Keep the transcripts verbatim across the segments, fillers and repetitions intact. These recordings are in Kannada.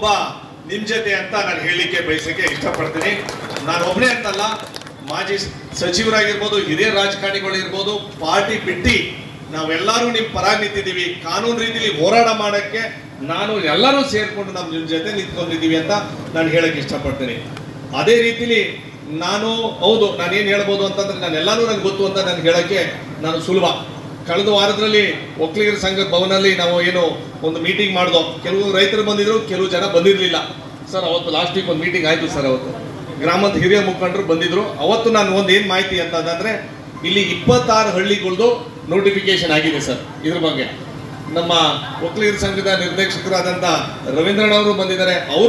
ಒಬ್ಬ ನಿಮ್ ಜೊತೆ ಅಂತ ನಾನು ಹೇಳಲಿಕ್ಕೆ ಬಯಸಕ್ಕೆ ಇಷ್ಟಪಡ್ತೀನಿ. ನಾನು ಒಬ್ಬನೇ ಅಂತಲ್ಲ, ಮಾಜಿ ಸಚಿವರಾಗಿರ್ಬೋದು, ಹಿರಿಯ ರಾಜಕಾರಣಿಗಳಿರ್ಬೋದು, ಪಾರ್ಟಿ ಬಿಟ್ಟು ನಾವೆಲ್ಲರೂ ನಿಮ್ಮ ಪರಾಗಿ ನಿಂತಿದ್ದೀವಿ. ಕಾನೂನು ರೀತಿಯಲ್ಲಿ ಹೋರಾಟ ಮಾಡಕ್ಕೆ ನಾನು ಎಲ್ಲರೂ ಸೇರ್ಕೊಂಡು ನಾವು ನಿಮ್ಮ ಜೊತೆ ನಿಂತ್ಕೊಂಡಿದ್ದೀವಿ ಅಂತ ನಾನು ಹೇಳಕ್ಕೆ ಇಷ್ಟಪಡ್ತೀನಿ. ಅದೇ ರೀತಿಲಿ ನಾನು ಹೌದು ನಾನೇನು ಹೇಳ್ಬೋದು ಅಂತಂದ್ರೆ ನಾನು ಎಲ್ಲಾನು ನನಗೆ ಗೊತ್ತು ಅಂತ ನಾನು ಹೇಳಕ್ಕೆ ನಾನು ಸುಲಭ. ಕಳೆದ ವಾರದಲ್ಲಿ ಒಕ್ಕಲಿಗರ ಸಂಘದ ಭವನಲ್ಲಿ ನಾವು ಏನು ಒಂದು ಮೀಟಿಂಗ್ ಮಾಡಿದೋ, ಕೆಲವು ರೈತರು ಬಂದಿದ್ರು, ಕೆಲವು ಜನ ಬಂದಿರಲಿಲ್ಲ ಸರ್. ಅವತ್ತು ಲಾಸ್ಟ್ ವೀಕ್ ಒಂದು ಮೀಟಿಂಗ್ ಆಯಿತು ಸರ್. ಅವತ್ತು ಗ್ರಾಮದ ಹಿರಿಯ ಮುಖಂಡರು ಬಂದಿದ್ರು. ಅವತ್ತು ನಾನು ಒಂದು ಏನು ಮಾಹಿತಿ ಅಂತಂದರೆ, ಇಲ್ಲಿ ಇಪ್ಪತ್ತಾರು ಹಳ್ಳಿಗಳದ್ದು ನೋಟಿಫಿಕೇಶನ್ ಆಗಿದೆ ಸರ್. ಇದ್ರ ಬಗ್ಗೆ ನಮ್ಮ ಒಕ್ಕಲಿಗರ ಸಂಘದ ನಿರ್ದೇಶಕರಾದಂಥ ರವೀಂದ್ರಣ್ಣವರು ಬಂದಿದ್ದಾರೆ. ಅವರು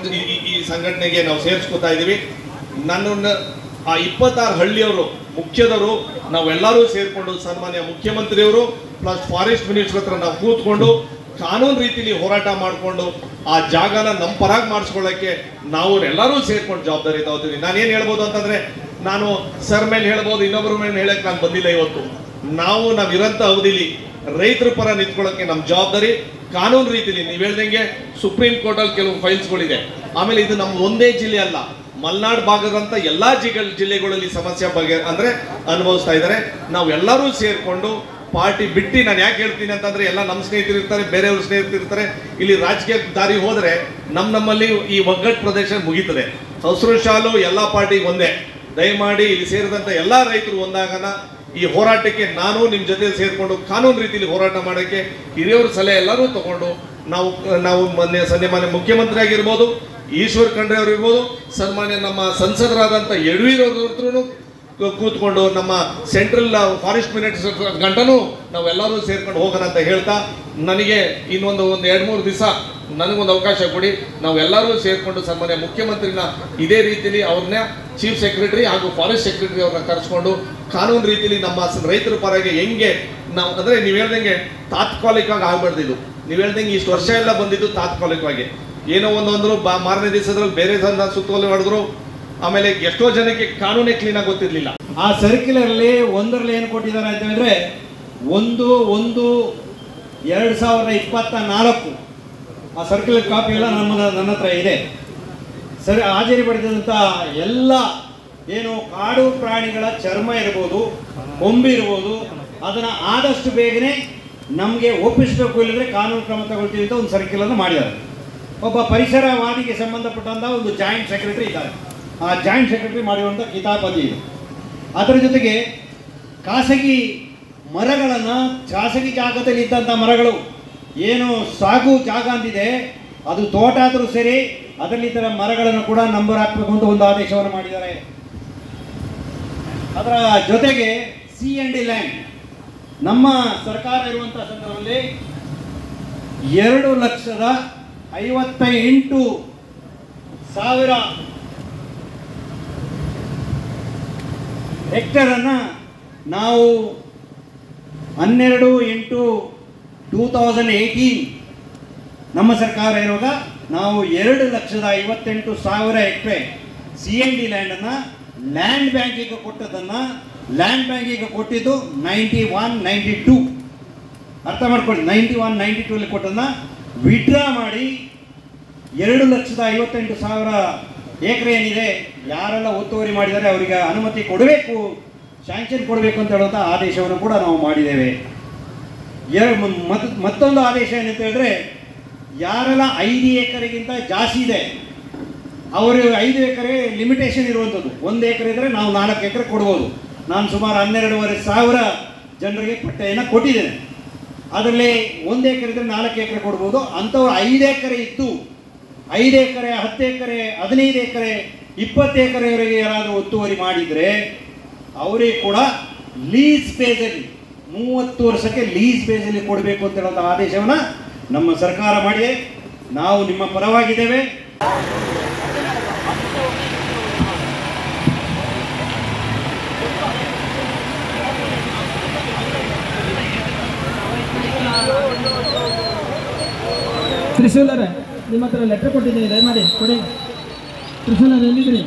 ಈ ಸಂಘಟನೆಗೆ ನಾವು ಸೇರಿಸ್ಕೊತಾ ಇದ್ದೀವಿ. ನನ್ನನ್ನು ಆ ಇಪ್ಪತ್ತಾರು ಹಳ್ಳಿಯವರು ಮುಖ್ಯದವರು ನಾವೆಲ್ಲರೂ ಸೇರಿಕೊಂಡು ಸನ್ಮಾನ್ಯ ಮುಖ್ಯಮಂತ್ರಿಯವರು ಪ್ಲಸ್ ಫಾರೆಸ್ಟ್ ಮಿನಿಸ್ಟರ್ ಹತ್ರ ನಾವು ಕೂತ್ಕೊಂಡು ಕಾನೂನು ರೀತಿಯಲ್ಲಿ ಹೋರಾಟ ಮಾಡಿಕೊಂಡು ಆ ಜಾಗನ ನಮ್ಮ ಪರಾಗಿ ಮಾಡಿಸ್ಕೊಳ್ಳೋಕ್ಕೆ ನಾವು ಎಲ್ಲರೂ ಸೇರ್ಕೊಂಡು ಜವಾಬ್ದಾರಿ ತಗೋತೀವಿ. ನಾನೇನು ಹೇಳ್ಬೋದು ಅಂತಂದರೆ, ನಾನು ಸರ್ ಮೇಲೆ ಹೇಳ್ಬೋದು, ಇನ್ನೊಬ್ಬರ ಮೇಲೆ ಹೇಳಕ್ಕೆ ನಾನು ಬಂದಿಲ್ಲ. ಇವತ್ತು ನಾವು ನಾವಿರೋಂಥ ಅವಧಿಲಿ ರೈತರ ಪರ ನಿಂತ್ಕೊಳ್ಳೋಕ್ಕೆ ನಮ್ಮ ಜವಾಬ್ದಾರಿ ಕಾನೂನು ರೀತಿಯಲ್ಲಿ. ನೀವು ಹೇಳ್ದಂಗೆ ಸುಪ್ರೀಂ ಕೋರ್ಟಲ್ಲಿ ಕೆಲವು ಫೈಲ್ಸ್ಗಳಿದೆ. ಆಮೇಲೆ ಇದು ನಮ್ಮ ಒಂದೇ ಜಿಲ್ಲೆ ಅಲ್ಲ, ಮಲೆನಾಡು ಭಾಗದಂಥ ಎಲ್ಲ ಜಿಲ್ಲೆ ಜಿಲ್ಲೆಗಳಲ್ಲಿ ಸಮಸ್ಯೆ ಬಗ್ಗೆ ಅಂದರೆ ಅನುಭವಿಸ್ತಾ ಇದ್ದಾರೆ. ನಾವು ಎಲ್ಲರೂ ಸೇರಿಕೊಂಡು ಪಾರ್ಟಿ ಬಿಟ್ಟು, ನಾನು ಯಾಕೆ ಹೇಳ್ತೀನಿ ಅಂತಂದರೆ, ಎಲ್ಲ ನಮ್ಮ ಸ್ನೇಹಿತರು ಇರ್ತಾರೆ, ಬೇರೆಯವ್ರ ಸ್ನೇಹಿತರು ಇರ್ತಾರೆ. ಇಲ್ಲಿ ರಾಜಕೀಯ ದಾರಿ ಹೋದರೆ ನಮ್ಮ ನಮ್ಮಲ್ಲಿ ಈ ಒಗ್ಗಟ್ಟು ಪ್ರದೇಶ ಮುಗೀತದೆ. ಹಸಿರು ಶಾಲು ಎಲ್ಲ ಪಾರ್ಟಿಗೆ ಒಂದೇ. ದಯಮಾಡಿ ಇಲ್ಲಿ ಸೇರಿದಂಥ ಎಲ್ಲ ರೈತರು ಒಂದಾಗನ ಈ ಹೋರಾಟಕ್ಕೆ ನಾನು ನಿಮ್ಮ ಜೊತೆ ಸೇರಿಕೊಂಡು ಕಾನೂನು ರೀತಿಯಲ್ಲಿ ಹೋರಾಟ ಮಾಡೋಕ್ಕೆ ಹಿರಿಯವ್ರ ಸಲಹೆ ಎಲ್ಲರೂ ತಗೊಂಡು ನಾವು ನಾವು ಮೊನ್ನೆ ಸನ್ಮಾನ್ಯ ಮುಖ್ಯಮಂತ್ರಿ ಆಗಿರ್ಬೋದು, ಈಶ್ವರ್ ಖಂಡ್ರೆ ಅವರು ಇರ್ಬೋದು, ಸನ್ಮಾನ್ಯ ನಮ್ಮ ಸಂಸದರಾದಂಥ ಯಡೂರಪ್ಪನವ್ರ ಕೂತ್ಕೊಂಡು ನಮ್ಮ ಸೆಂಟ್ರಲ್ ಫಾರೆಸ್ಟ್ ಮಿನಿಸ್ಟರ್ ಗಂಟನೂ ನಾವೆಲ್ಲರೂ ಸೇರ್ಕೊಂಡು ಹೋಗೋಣ ಅಂತ ಹೇಳ್ತಾ, ನನಗೆ ಇನ್ನೊಂದು ಒಂದು ಎರಡು ಮೂರು ದಿವಸ ನನಗೊಂದು ಅವಕಾಶ ಕೊಡಿ. ನಾವೆಲ್ಲರೂ ಸೇರಿಕೊಂಡು ಸನ್ಮಾನ್ಯ ಮುಖ್ಯಮಂತ್ರಿನ ಇದೇ ರೀತಿಯಲ್ಲಿ ಅವ್ರನ್ನ ಚೀಫ್ ಸೆಕ್ರೆಟರಿ ಹಾಗೂ ಫಾರೆಸ್ಟ್ ಸೆಕ್ರೆಟರಿ ಅವ್ರನ್ನ ಕರೆಸ್ಕೊಂಡು ಕಾನೂನು ರೀತಿಯಲ್ಲಿ ನಮ್ಮ ರೈತರ ಪರಗೆ ಹೆಂಗೆ ನಾವು ಅಂದರೆ, ನೀವು ಹೇಳ್ದಂಗೆ ತಾತ್ಕಾಲಿಕವಾಗಿ ಆಗ್ಬಾರ್ದಿದ್ದು. ನೀವು ಹೇಳ್ದಂಗೆ ಇಷ್ಟು ವರ್ಷ ಎಲ್ಲ ಬಂದಿದ್ದು ತಾತ್ಕಾಲಿಕವಾಗಿ, ಏನೋ ಒಂದೊಂದ್ರು ಬಾ ಮಾರನೇ ದಿವಸದಲ್ಲಿ ಬೇರೆ ಜನ ಸುತ್ತೋಲೆ ಹೊಡೆದ್ರು. ಆಮೇಲೆ ಎಷ್ಟೋ ಜನಕ್ಕೆ ಕಾನೂನೇ ಕ್ಲೀನಾಗಿ ಗೊತ್ತಿರಲಿಲ್ಲ. ಆ ಸರ್ಕ್ಯುಲರ್ಲಿ ಒಂದರಲ್ಲಿ ಏನು ಕೊಟ್ಟಿದ್ದಾರೆ ಅಂತ ಹೇಳಿದ್ರೆ, ಒಂದು ಒಂದು ಎರಡು ಸಾವಿರದ ಇಪ್ಪತ್ತ ನಾಲ್ಕು ಆ ಸರ್ಕ್ಯುಲರ್ ಕಾಪಿ ಎಲ್ಲ ನಮ್ಮ ನನ್ನ ಹತ್ರ ಇದೆ. ಸರಿ, ಹಾಜರಿ ಪಡೆದಂಥ ಎಲ್ಲ ಏನು ಕಾಡು ಪ್ರಾಣಿಗಳ ಚರ್ಮ ಇರ್ಬೋದು, ಕೊಂಬು ಇರ್ಬೋದು, ಅದನ್ನು ಆದಷ್ಟು ಬೇಗನೆ ನಮಗೆ ಒಪ್ಪಿಸಬೇಕು, ಇಲ್ಲದ್ರೆ ಕಾನೂನು ಕ್ರಮ ತಗೊಳ್ತೀವಿ ಅಂತ ಒಂದು ಸರ್ಕ್ಯುಲರ್ನ ಮಾಡಿದ್ದಾರೆ. ಒಬ್ಬ ಪರಿಸರವಾದಿಗೆ ಸಂಬಂಧಪಟ್ಟಂಥ ಒಂದು ಜಾಯಿಂಟ್ ಸೆಕ್ರೆಟರಿ ಇದ್ದಾರೆ. ಆ ಜಾಯಿಂಟ್ ಸೆಕ್ರೆಟರಿ ಮಾಡಿರುವಂಥ ಕಿತಾಪತಿ ಇದು. ಅದರ ಜೊತೆಗೆ ಖಾಸಗಿ ಮರಗಳನ್ನು, ಖಾಸಗಿ ಜಾಗದಲ್ಲಿ ಇದ್ದಂಥ ಮರಗಳು ಏನು ಸಾಗು ಜಾಗ ಅಂತಿದೆ, ಅದು ತೋಟ ಆದರೂ ಸರಿ, ಅದರಲ್ಲಿ ಥರ ಮರಗಳನ್ನು ಕೂಡ ನಂಬರ್ ಹಾಕಬೇಕು ಅಂತ ಒಂದು ಆದೇಶವನ್ನು ಮಾಡಿದ್ದಾರೆ. ಅದರ ಜೊತೆಗೆ ಸಿ ಎನ್ ಡಿ ಲ್ಯಾಂಡ್, ನಮ್ಮ ಸರ್ಕಾರ ಇರುವಂಥ ಸಂದರ್ಭದಲ್ಲಿ ಎರಡು ಲಕ್ಷದ ಐವತ್ತ ಎಂಟು ಸಾವಿರ ಹೆಕ್ಟರನ್ನು ನಾವು ಹನ್ನೆರಡು ಎಂಟು ಟೂ ತೌಸಂಡ್ ಏಯ್ಟೀನ್ ನಮ್ಮ ಸರ್ಕಾರ ಇರುವಾಗ ನಾವು ಎರಡು ಲಕ್ಷದ ಐವತ್ತೆಂಟು ಸಾವಿರ ಹೆಕ್ಟೇರ್ ಸಿ ಎನ್ ಡಿ ಲ್ಯಾಂಡನ್ನು ಲ್ಯಾಂಡ್ ಬ್ಯಾಂಕಿಗೆ ಕೊಟ್ಟದನ್ನು, ಲ್ಯಾಂಡ್ ಬ್ಯಾಂಕಿಗೆ ಕೊಟ್ಟಿದ್ದು ನೈಂಟಿ ಒನ್ ನೈಂಟಿ ಟೂ ಅರ್ಥ ಮಾಡ್ಕೊಳ್ಳಿ, ನೈಂಟಿ ಒನ್ ನೈಂಟಿ ಟೂ ಅಲ್ಲಿ ಕೊಟ್ಟದನ್ನ ವಿಡ್ರಾ ಮಾಡಿ ಎರಡು ಲಕ್ಷದ ಐವತ್ತೆಂಟು ಸಾವಿರ ಎಕರೆ ಏನಿದೆ ಯಾರೆಲ್ಲ ಒತ್ತುವರಿ ಮಾಡಿದ್ದಾರೆ ಅವರಿಗೆ ಅನುಮತಿ ಕೊಡಬೇಕು, ಸ್ಯಾಂಕ್ಷನ್ ಕೊಡಬೇಕು ಅಂತ ಹೇಳುವಂಥ ಆದೇಶವನ್ನು ಕೂಡ ನಾವು ಮಾಡಿದ್ದೇವೆ. ಮತ್ತೊಂದು ಆದೇಶ ಏನಂತ ಹೇಳಿದ್ರೆ, ಯಾರೆಲ್ಲ ಐದು ಎಕರೆಗಿಂತ ಜಾಸ್ತಿ ಇದೆ ಅವರು ಐದು ಎಕರೆ ಲಿಮಿಟೇಷನ್ ಇರುವಂಥದ್ದು. ಒಂದು ಎಕರೆ ಇದ್ದರೆ ನಾವು ನಾಲ್ಕು ಎಕರೆ ಕೊಡ್ಬೋದು. ನಾನು ಸುಮಾರು ಹನ್ನೆರಡೂವರೆ ಸಾವಿರ ಜನರಿಗೆ ಪಟ್ಟೆಯನ್ನು ಕೊಟ್ಟಿದ್ದೇನೆ. ಅದರಲ್ಲಿ ಒಂದು ಎಕರೆ ಇದ್ದರೆ ನಾಲ್ಕು ಎಕರೆ ಕೊಡ್ಬೋದು. ಅಂಥವ್ರು ಐದು ಎಕರೆ ಇದ್ದು ಐದು ಎಕರೆ, ಹತ್ತು ಎಕರೆ, ಹದಿನೈದು ಎಕರೆ, ಇಪ್ಪತ್ತು ಎಕರೆವರೆಗೆ ಯಾರಾದರೂ ಒತ್ತುವರಿ ಮಾಡಿದರೆ ಅವರಿಗೆ ಕೂಡ ಲೀಸ್ ಬೇಸಲ್ಲಿ ಮೂವತ್ತು ವರ್ಷಕ್ಕೆ ಲೀಸ್ ಬೇಸಲ್ಲಿ ಕೊಡಬೇಕು ಅಂತ ಹೇಳುವಂಥ ಆದೇಶವನ್ನು ನಮ್ಮ ಸರ್ಕಾರ ಮಾಡಿದೆ. ನಾವು ನಿಮ್ಮ ಪರವಾಗಿದ್ದೇವೆ. ತ್ರಿಶೂಲರೇ, ನಿಮ್ಮ ಹತ್ರ ಲೆಟರ್ ಕೊಟ್ಟಿದ್ದೀನಿ, ದಯಮಾಡಿ ಕೊಡಿ. ತ್ರಿಶೂಲರ್ ಎಲ್ಲಿದ್ರಿ?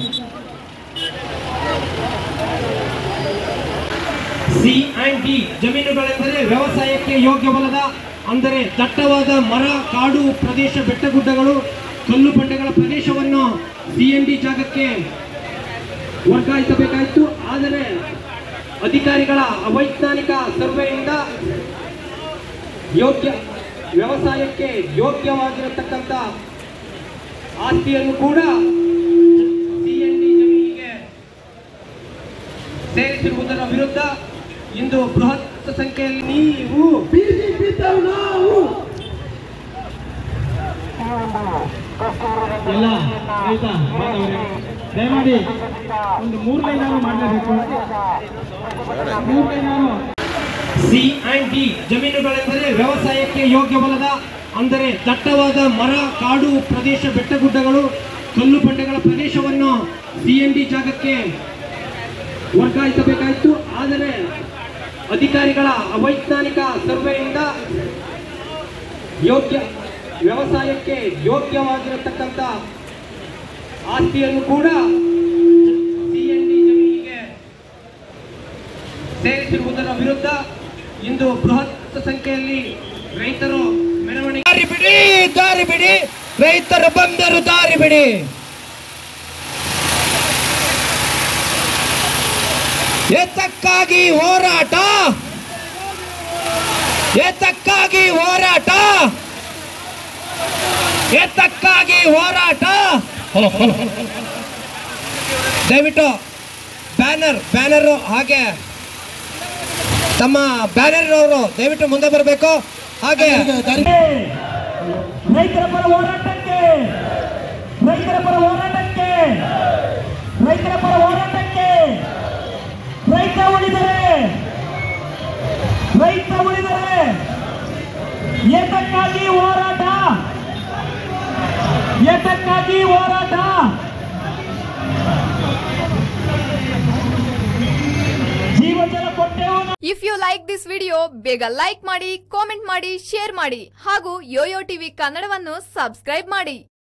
ಸಿ ಅಂಡ್ ಡಿ ಜಮೀನುಗಳೆಂದರೆ ವ್ಯವಸಾಯಕ್ಕೆ ಯೋಗ್ಯವಲ್ಲದ, ಅಂದರೆ ದಟ್ಟವಾದ ಮರ, ಕಾಡು ಪ್ರದೇಶ, ಬೆಟ್ಟಗುಡ್ಡಗಳು, ಕಲ್ಲು ಬಂಡೆಗಳ ಪ್ರದೇಶವನ್ನು ಸಿಎಂಡಿ ಜಾಗಕ್ಕೆ ವರ್ಗಾಯಿಸಬೇಕಾಯಿತು. ಆದರೆ ಅಧಿಕಾರಿಗಳ ಅವೈಜ್ಞಾನಿಕ ಸರ್ವೆಯಿಂದ ಯೋಗ್ಯ ವ್ಯವಸಾಯಕ್ಕೆ ಯೋಗ್ಯವಾಗಿರತಕ್ಕಂಥ ಆಸ್ತಿಯನ್ನು ಕೂಡ ಸಿಎಂಡಿ ಜಮೀನಿಗೆ ಸೇರಿಸಿರುವುದರ ವಿರುದ್ಧ ಇಂದು ಬೃಹತ್ ಸಂಖ್ಯೆಯಲ್ಲಿ ನೀವು ಎಲ್ಲ ರೈತ ಬಾಂಧವರೇ ದಯಮಾಡಿ ಒಂದು ಮೂರು ಲೈನಾರು ಮಾಡಲೇಬೇಕು. ಮೂರು ಲೈನಾರು ಸಿ ಅಂಡ್ ಡಿ ಜಮೀನುಗಳೆಂದರೆ ವ್ಯವಸಾಯಕ್ಕೆ ಯೋಗ್ಯವಲ್ಲದ, ಅಂದರೆ ದಟ್ಟವಾದ ಮರ, ಕಾಡು ಪ್ರದೇಶ, ಬೆಟ್ಟಗುಡ್ಡಗಳು, ಕಲ್ಲು ಬಂಡೆಗಳ ಪ್ರದೇಶವನ್ನು ಸಿಎಂಡಿ ಜಾಗಕ್ಕೆ ವರ್ಗಾಯಿಸಬೇಕಾಯಿತು. ಆದರೆ ಅಧಿಕಾರಿಗಳ ಅವೈಜ್ಞಾನಿಕ ಸರ್ವೆಯಿಂದ ಯೋಗ್ಯ ವ್ಯವಸಾಯಕ್ಕೆ ಯೋಗ್ಯವಾಗಿರತಕ್ಕಂಥ ಆಸ್ತಿಯನ್ನು ಕೂಡ ಸಿಎಂಡಿ ಜಮೀನಿಗೆ ಸೇರಿಸಿರುವುದರ ವಿರುದ್ಧ ಇಂದು ಬೃಹತ್ ಸಂಖ್ಯೆಯಲ್ಲಿ ರೈತರು ಮೆರವಣಿಗೆ. ದಾರಿ ಬಿಡಿ, ದಾರಿ ಬಿಡಿ, ರೈತರು ಬಂದರು, ದಾರಿ ಬಿಡಿ. ಏತಕ್ಕಾಗಿ ಹೋರಾಟ, ಏತಕ್ಕಾಗಿ ಹೋರಾಟ, ಏತಕ್ಕಾಗಿ ಹೋರಾಟ. ದಯವಿಟ್ಟು ಬ್ಯಾನರ್ ಬ್ಯಾನರ್ ಹಾಗೆ ತಮ್ಮ ಬ್ಯಾನರ್ ಅವರು ದಯವಿಟ್ಟು ಮುಂದೆ ಬರಬೇಕು. ಹಾಗೆ ರೈತರ ಪರ ಹೋರಾಟಕ್ಕೆ, ರೈತರ ಪರ ಹೋರಾಟಕ್ಕೆ, ರೈತರ ಪರ ಹೋರಾಟಕ್ಕೆ. ರೈತ ಉಳಿದರೆ, ರೈತ ಉಳಿದರೆ ಏತಕ್ಕಾಗಿ ಹೋರಾಟ, ಏತಕ್ಕಾಗಿ ಹೋರಾಟ. ಜೀವಜಲ ಕೊಟ್ಟೆವು. If you like this video ಬೇಗ ಲೈಕ್ ಮಾಡಿ, ಕಾಮೆಂಟ್ ಮಾಡಿ, ಶೇರ್ ಮಾಡಿ ಹಾಗೂ ಯೋಯೋ ಟಿವಿ ಕನ್ನಡವನ್ನು ಸಬ್ಸ್ಕ್ರೈಬ್ ಮಾಡಿ.